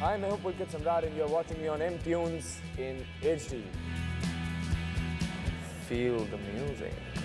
Hi, मैं हूं Pulkit Samrat and you're watching me on M Tunes in HD. Feel the music.